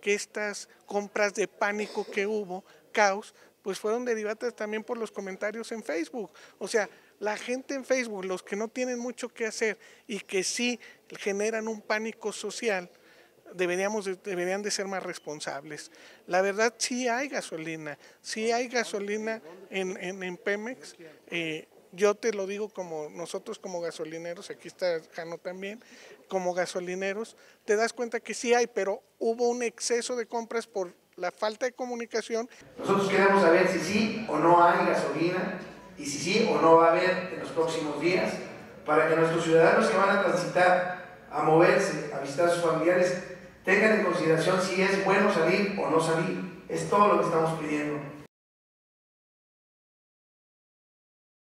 que estas compras de pánico que hubo, caos, pues fueron derivadas también por los comentarios en Facebook. O sea, la gente en Facebook, los que no tienen mucho que hacer y que sí generan un pánico social, deberían de ser más responsables. La verdad, sí hay gasolina en Pemex. Yo te lo digo como nosotros como gasolineros, aquí está Jano también, como gasolineros, te das cuenta que sí hay, pero hubo un exceso de compras por la falta de comunicación. Nosotros queremos saber si sí o no hay gasolina y si sí o no va a haber en los próximos días, para que nuestros ciudadanos que van a transitar, a moverse, a visitar a sus familiares, tengan en consideración si es bueno salir o no salir. Es todo lo que estamos pidiendo.